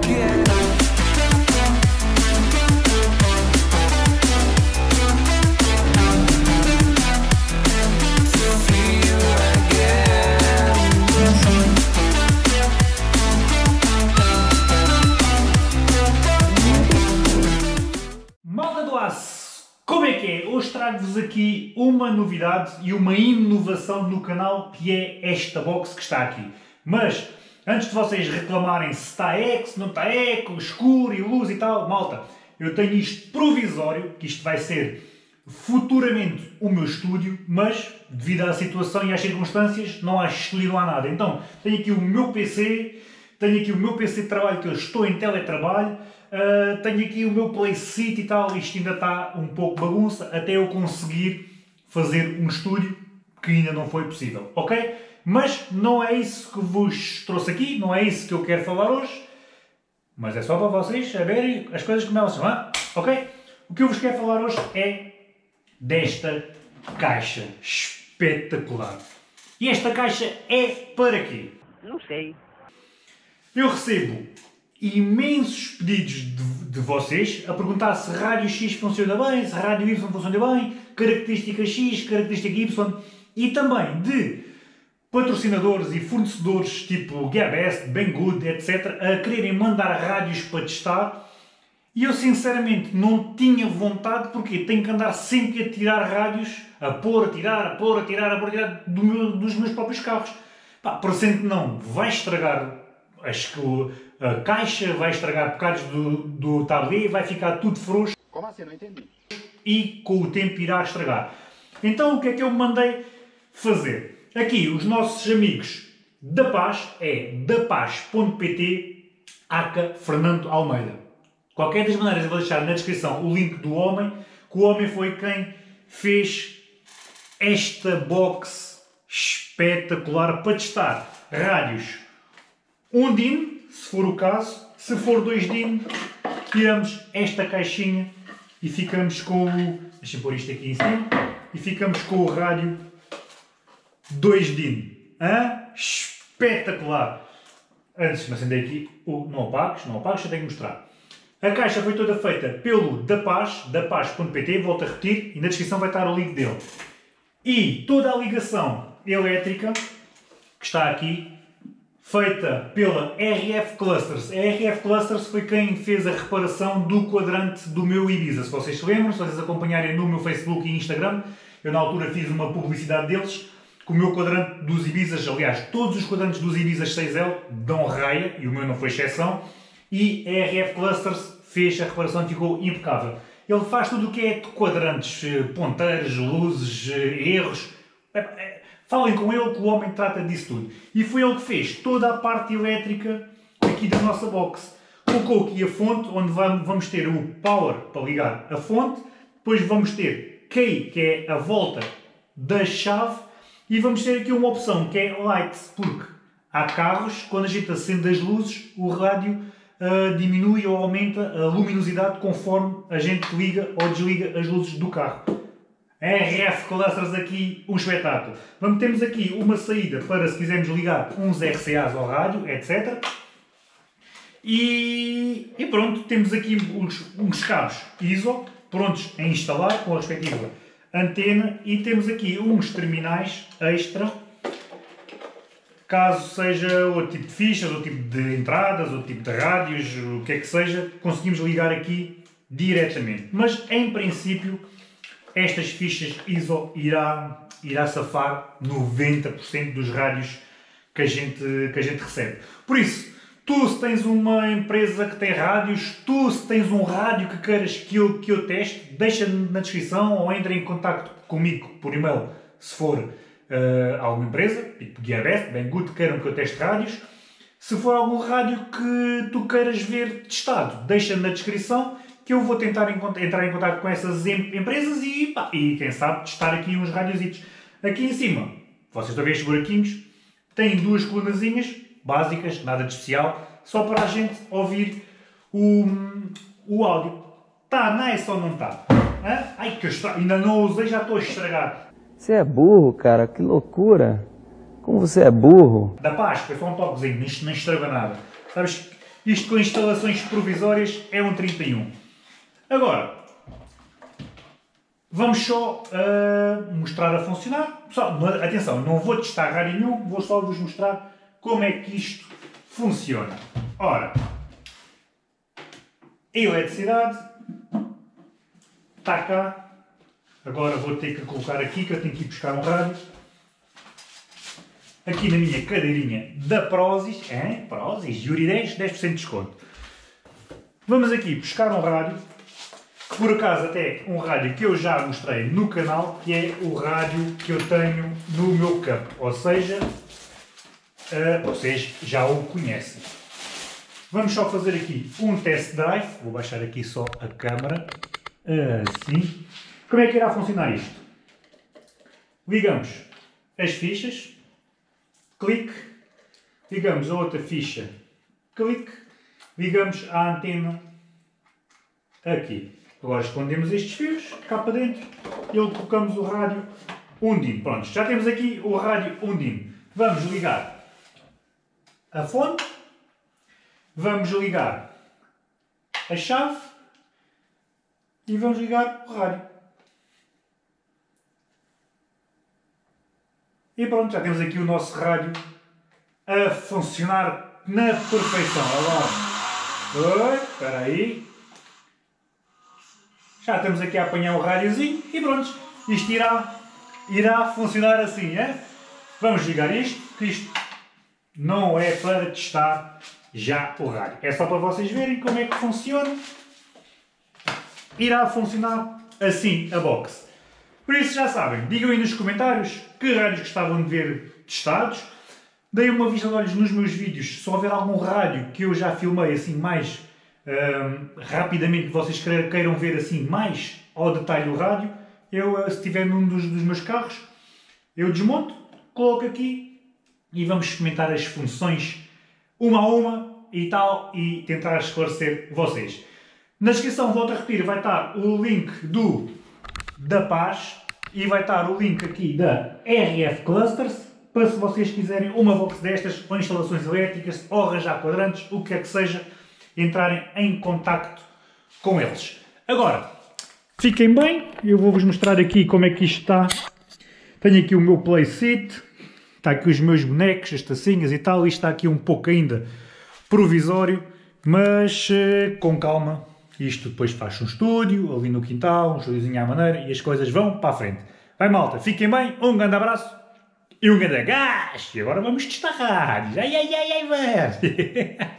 Como é que é? Hoje trago-vos aqui uma novidade e uma inovação no canal, que é esta box que está aqui. Mas, antes de vocês reclamarem se está eco, se não está eco, escuro e luz e tal, malta, eu tenho isto provisório, que isto vai ser futuramente o meu estúdio, mas, devido à situação e às circunstâncias, não há estúdio, não há nada. Então, tenho aqui o meu PC, de trabalho, que eu estou em teletrabalho, tenho aqui o meu playseat e tal, isto ainda está um pouco bagunça, até eu conseguir fazer um estúdio, que ainda não foi possível, ok? Mas não é isso que vos trouxe aqui, não é isso que eu quero falar hoje, mas é só para vocês saberem as coisas como elas são, ok? O que eu vos quero falar hoje é desta caixa espetacular. E esta caixa é para quê? Não sei. Eu recebo imensos pedidos de vocês a perguntar se rádio X funciona bem, se rádio Y funciona bem, característica X, característica Y, e também de patrocinadores e fornecedores tipo Gearbest, Banggood, etc. a quererem mandar rádios para testar, e eu sinceramente não tinha vontade, porque tenho que andar sempre a tirar rádios, a pôr, a tirar dos meus próprios carros. Pá, parecendo que não, vai estragar a caixa, vai estragar bocados do tablê, vai ficar tudo frouxo. Como assim? Não entendi. E com o tempo irá estragar. Então o que é que eu mandei fazer? Aqui os nossos amigos da Paz, é dapaz.pt aka Fernando Almeida. Qualquer das maneiras eu vou deixar na descrição o link do homem, que o homem foi quem fez esta box espetacular para testar rádios 1 DIN, se for o caso. Se for 2 DIN, tiramos esta caixinha e ficamos com o... Deixa-me pôr isto aqui em cima. E ficamos com o rádio 2 DIN. Espetacular! Antes de me acender aqui, não apagues, eu tenho que mostrar. A caixa foi toda feita pelo dapaz.pt, volto a repetir, e na descrição vai estar o link dele. E toda a ligação elétrica, que está aqui, feita pela RF Clusters. A RF Clusters foi quem fez a reparação do quadrante do meu Ibiza. Se vocês se lembram, se vocês acompanharem no meu Facebook e Instagram, eu na altura fiz uma publicidade deles, com o meu quadrante dos Ibizas, aliás, todos os quadrantes dos Ibizas 6L dão raia, e o meu não foi exceção, e a RF Clusters fez a reparação e ficou impecável. Ele faz tudo o que é de quadrantes, ponteiros, luzes, erros. Falem com ele, que o homem trata disso tudo. E foi ele que fez toda a parte elétrica aqui da nossa box. Colocou aqui a fonte, onde vamos ter o power para ligar a fonte. Depois vamos ter key, que é a volta da chave. E vamos ter aqui uma opção, que é lights, porque há carros, quando a gente acende as luzes, o rádio diminui ou aumenta a luminosidade conforme a gente liga ou desliga as luzes do carro. RF Clusters aqui, um espetáculo. Temos aqui uma saída para se quisermos ligar uns RCAs ao rádio, etc. E pronto, temos aqui uns cabos ISO prontos a instalar com a respectiva antena, e temos aqui uns terminais extra, caso seja outro tipo de fichas, outro tipo de entradas, outro tipo de rádios, o que é que seja, conseguimos ligar aqui diretamente. Mas em princípio estas fichas ISO irá safar 90% dos rádios que a gente recebe. Por isso, tu se tens uma empresa que tem rádios, tu se tens um rádio que queiras que eu teste, deixa na descrição ou entra em contacto comigo por e-mail, se for alguma empresa, tipo Gearbest, Banggood, queiram que eu teste rádios. Se for algum rádio que tu queiras ver testado, deixa na descrição, que eu vou tentar entrar em contato com essas empresas e quem sabe testar aqui uns radiositos. Aqui em cima, vocês estão a ver estes buraquinhos, têm duas colunazinhas básicas, nada de especial, só para a gente ouvir o áudio. Está nice ou não está? Ai, que ainda não usei, já estou a estragar. Você é burro, cara, que loucura. Como você é burro. Da Paz, foi só um toquezinho, não estraga nada. Sabes, Isto com instalações provisórias é um 31. Agora, vamos só mostrar a funcionar. Pessoal, atenção, não vou testar rádio nenhum, vou só vos mostrar como é que isto funciona. Ora, a eletricidade está cá. Agora vou ter que colocar aqui, que eu tenho que ir buscar um rádio. Aqui na minha cadeirinha da Prozis. Prozis, Yuri 10% de desconto. Vamos aqui buscar um rádio. Por acaso até um rádio que eu já mostrei no canal, que é o rádio que eu tenho no meu campo. Ou seja, vocês já o conhecem. Vamos só fazer aqui um test drive. Vou baixar aqui só a câmera. Assim. Como é que irá funcionar isto? Ligamos as fichas. Clique. Ligamos a outra ficha. Clique. Ligamos a antena aqui. Agora escondemos estes fios cá para dentro e colocamos o rádio Undine. Pronto, já temos aqui o rádio Undine. Vamos ligar a fonte. Vamos ligar a chave e vamos ligar o rádio. E pronto, já temos aqui o nosso rádio a funcionar na perfeição. Agora, espera aí. Já estamos aqui a apanhar o rádiozinho e pronto. Isto irá funcionar assim, é? Vamos ligar isto, que isto não é para testar já o rádio. É só para vocês verem como é que funciona. Irá funcionar assim a box. Por isso já sabem, digam aí nos comentários que rádios gostavam de ver testados. Deem uma vista de olhos nos meus vídeos. Se houver algum rádio que eu já filmei assim mais rapidamente, que vocês queiram ver assim mais ao detalhe o rádio, eu, se estiver num dos meus carros, eu desmonto, coloco aqui e vamos experimentar as funções uma a uma e tal, e tentar esclarecer vocês. Na descrição, volto a repetir, vai estar o link da Paz e vai estar o link aqui da RF Clusters, para se vocês quiserem uma box destas, ou instalações elétricas, ou arranjar quadrantes, o que quer que seja, entrarem em contacto com eles. Agora, fiquem bem, eu vou-vos mostrar aqui como é que isto está. Tenho aqui o meu playset, está aqui os meus bonecos, as tacinhas e tal, isto está aqui um pouco ainda provisório, mas com calma. Isto depois faz um estúdio, ali no quintal, um estúdiozinho à maneira, e as coisas vão para a frente. Vai malta, fiquem bem, um grande abraço e um grande gás! E agora vamos testar rádios. Ai, ai, ai, ai, vai!